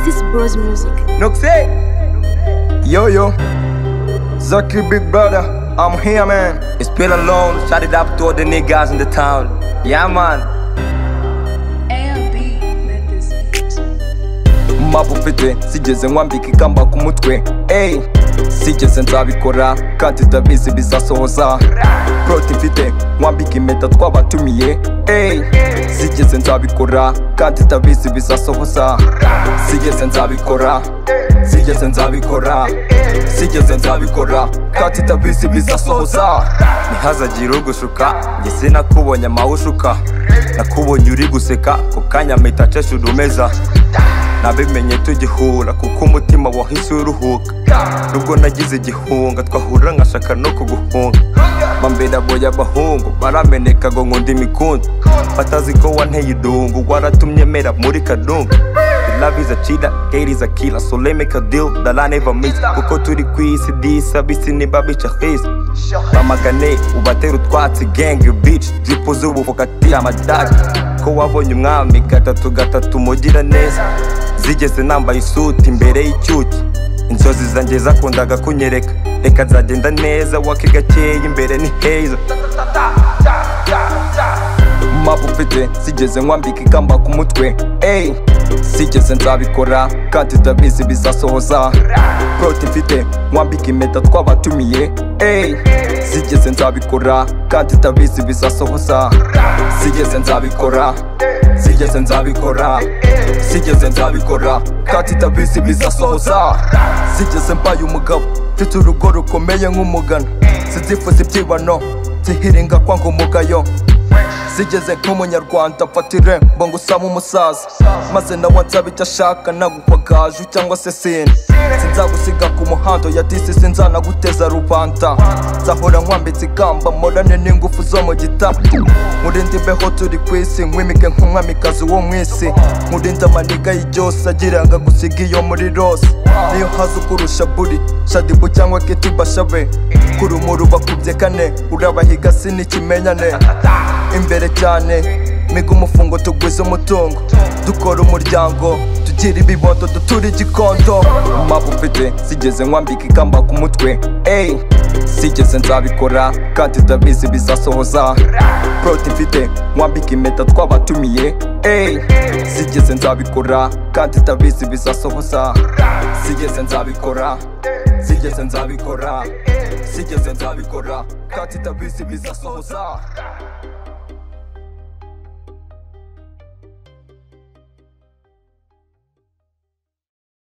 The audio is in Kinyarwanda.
Justice Bros Music. Noxie, yo, Zaki big brother, I'm here man. It's been alone, shout it up to all the niggas in the town. Yeah man. Mapufite, sigeze nkwambika ikamba ku mutwe. Ey, sigeze nzabikora kandi ndabizi bizasohoza. Proti mfite, nkwambika impeta twabatumiye. Ey, sigeze nzabikora kandi ndabizi bizasohoza. Sigeze nzabikora kandi ndabizi bizasohoza. Ntihazagire ugushuka, njye sinakubonye amawushuka. Nakubonye uri guseka, ku kanya mpita ncesha urumeza. Nabimenye tugihura kuko umutima wahise uruhuka. Nubwo nagize igihunga twahura nkashaka no kuguhunga. Bambera boya abahungu barameneka ngo nkunda imikundi. Batazi ko wanteye idungu waratumye mera muri kadungu. Love is a cheater, hate is a killer, so let's make a deal that I never miss. Kuko turi kwisi disa bisi niba bica hisi. Bamagane ubatera utwatsi gang bitch. Dripo z'ubu fokati amadagi. Ko wabonye umwami gatatu mugira neza. Zigeze nambaye isuti imbere y'icyuki. Inzozi zanjye zakundaga kunyereka. Reka nzagenda neza wake gakeye imbere ni heza. Mapufite sigeze nkwambika ikamba ku mutwe. Ey, sigeze nzabikora kandi ndabizi bizasohoza. Proti mfite, nkwambika impeta twabatumiye. Ey, sigeze nzabikora kandi ndabizi bizasohoza. Sigeze nzabikora kandi ndabizi bizasohoza. Sigeze mbaye umugabo, mfite urugo rukomeye nk'umugano. Sinzifuza ibyibano, nzihiringa kwanga umugayo. Sigeze nk'umunyarwanda mfata irembo ngo usame umusaza. Maze nawe ansaba icyo ashaka nagukwa gaju cyangwa se sine. Sinzagusiga ku muhanda ya disi sinzanaguteza rubanda. Nzahora nkwambitse ikamba morane n'ingufu zo mu gitabo. Nkurinde imbeho turi ku isi nkwimike nk'umwamikazi wo mu isi. Nkurinde amaniga y'ibyose agiranga gusiga iyo muri rose. Niyo haza ukurusha buri shadibu cyangwa keti bashabe. Kurumuru bakubye kane urabahiga sinikimenyane. Imbere cyane miga umufungo tugwiza umutungo. Dukora umuryango tugira ibibondo dutura igikondo. Mapufite sigeze nkwambika ikamba ku mutwe. Ey, sigeze nzabikora kandi ndabizi bizasohoza. Proti mfite, nkwambika impeta twabatumiye. Ey, sigeze nzabikora kandi ndabizi bizasohoza. Sigeze nzabikora kandi ndabizi bizasohoza.